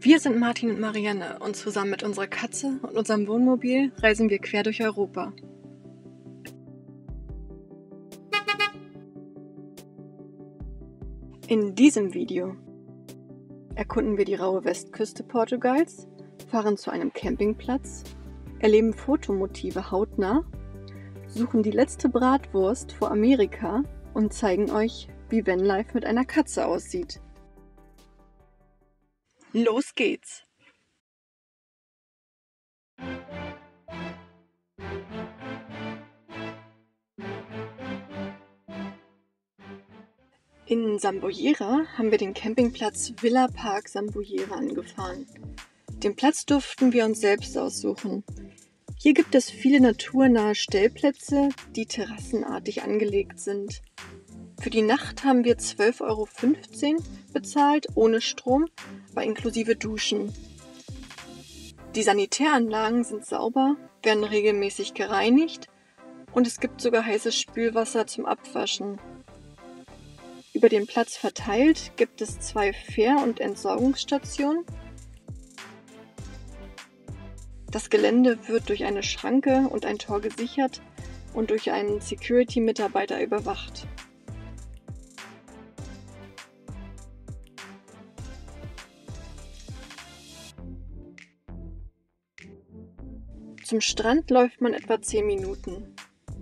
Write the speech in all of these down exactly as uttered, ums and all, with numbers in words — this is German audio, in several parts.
Wir sind Martin und Marianne und zusammen mit unserer Katze und unserem Wohnmobil reisen wir quer durch Europa. In diesem Video erkunden wir die raue Westküste Portugals, fahren zu einem Campingplatz, erleben Fotomotive hautnah, suchen die letzte Bratwurst vor Amerika und zeigen euch, wie Vanlife mit einer Katze aussieht. Los geht's! In Zambujeira haben wir den Campingplatz Villa Park Zambujeira angefahren. Den Platz durften wir uns selbst aussuchen. Hier gibt es viele naturnahe Stellplätze, die terrassenartig angelegt sind. Für die Nacht haben wir zwölf Euro fünfzehn bezahlt, ohne Strom, aber inklusive Duschen. Die Sanitäranlagen sind sauber, werden regelmäßig gereinigt und es gibt sogar heißes Spülwasser zum Abwaschen. Über den Platz verteilt gibt es zwei Fähr- und Entsorgungsstationen. Das Gelände wird durch eine Schranke und ein Tor gesichert und durch einen Security-Mitarbeiter überwacht. Zum Strand läuft man etwa zehn Minuten.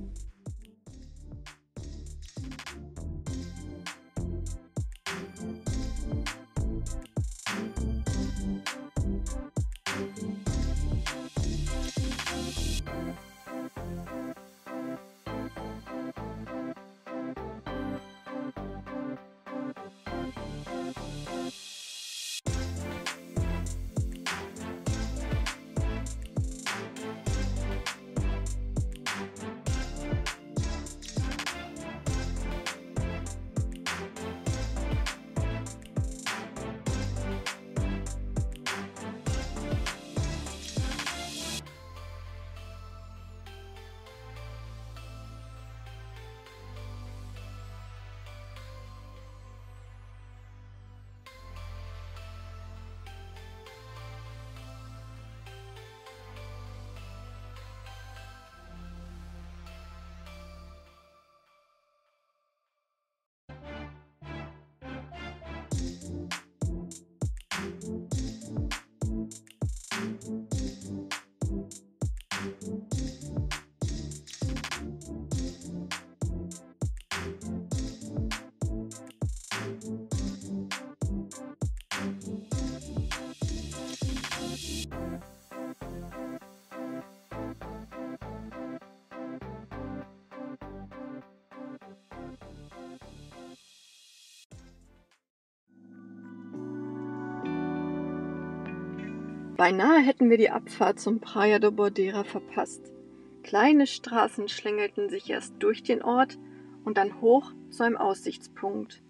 Beinahe hätten wir die Abfahrt zum Praia da Bordeira verpasst. Kleine Straßen schlängelten sich erst durch den Ort und dann hoch zu einem Aussichtspunkt.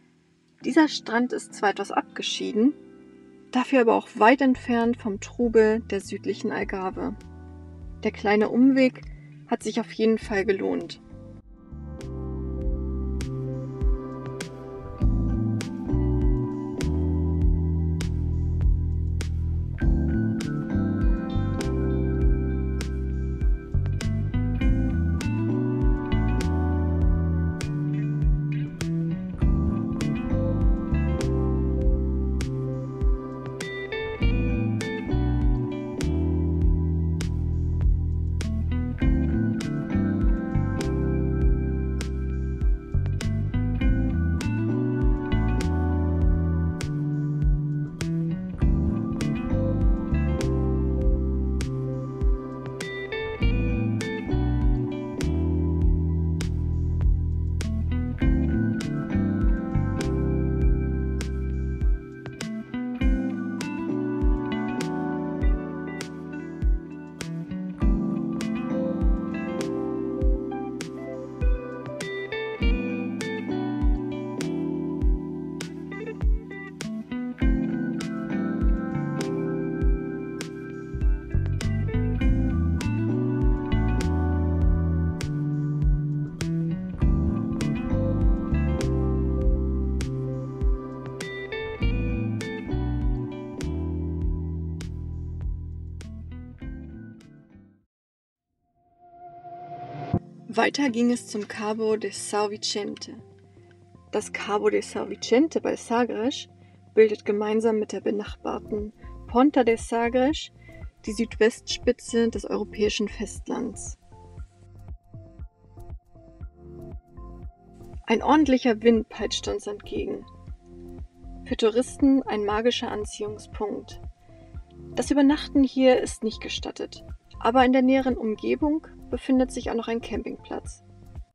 Dieser Strand ist zwar etwas abgeschieden, dafür aber auch weit entfernt vom Trubel der südlichen Algarve. Der kleine Umweg hat sich auf jeden Fall gelohnt. Weiter ging es zum Cabo de São Vicente. Das Cabo de São Vicente bei Sagres bildet gemeinsam mit der benachbarten Ponta de Sagres die Südwestspitze des europäischen Festlands. Ein ordentlicher Wind peitscht uns entgegen. Für Touristen ein magischer Anziehungspunkt. Das Übernachten hier ist nicht gestattet, aber in der näheren Umgebung befindet sich auch noch ein Campingplatz.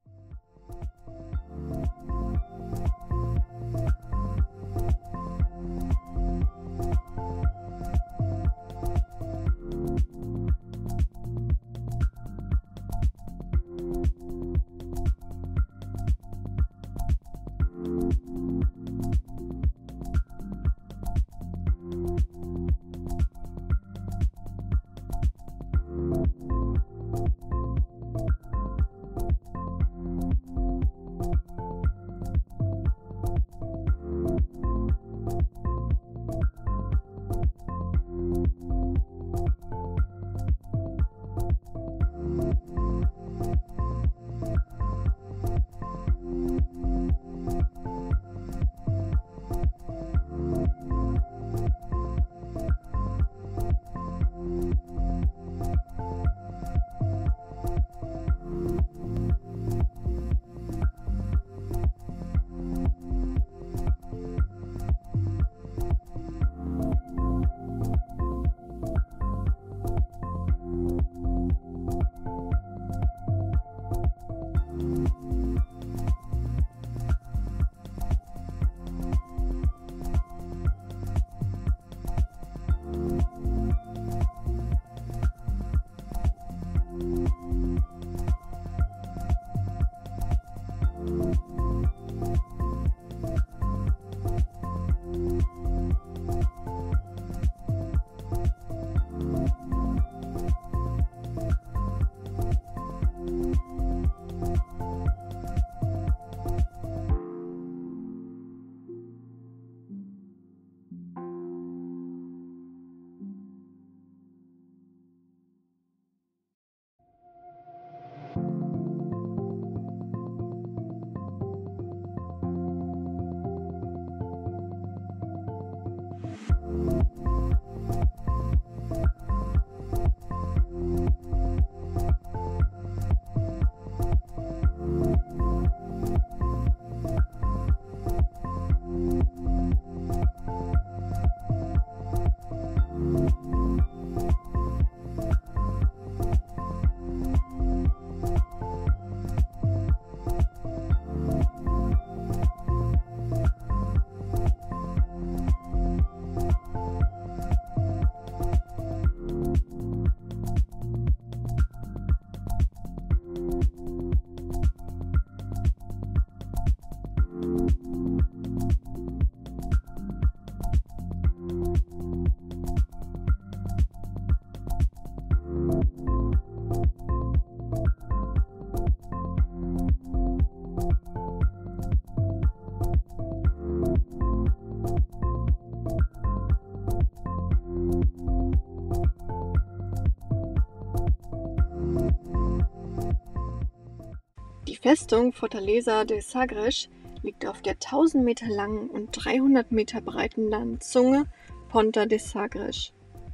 Die Festung Fortaleza de Sagres liegt auf der tausend Meter langen und dreihundert Meter breiten Landzunge Ponta de Sagres.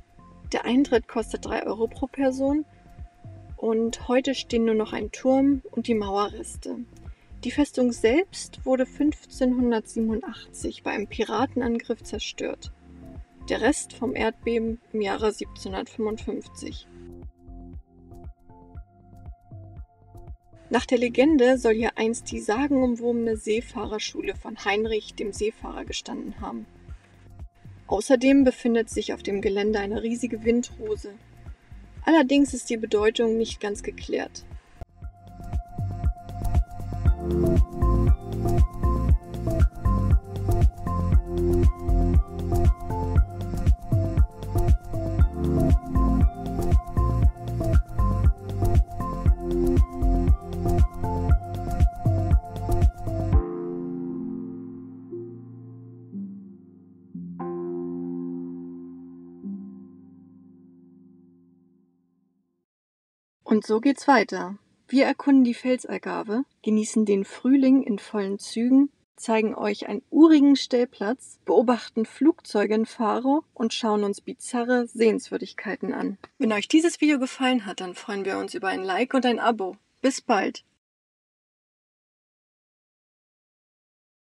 Der Eintritt kostet drei Euro pro Person und heute stehen nur noch ein Turm und die Mauerreste. Die Festung selbst wurde fünfzehnhundertsiebenundachtzig bei einem Piratenangriff zerstört. Der Rest vom Erdbeben im Jahre siebzehnhundertfünfundfünfzig. Nach der Legende soll hier einst die sagenumwobene Seefahrerschule von Heinrich dem Seefahrer gestanden haben. Außerdem befindet sich auf dem Gelände eine riesige Windrose. Allerdings ist die Bedeutung nicht ganz geklärt. Und so geht's weiter. Wir erkunden die Felsalgarve, genießen den Frühling in vollen Zügen, zeigen euch einen urigen Stellplatz, beobachten Flugzeuge in Faro und schauen uns bizarre Sehenswürdigkeiten an. Wenn euch dieses Video gefallen hat, dann freuen wir uns über ein Like und ein Abo. Bis bald!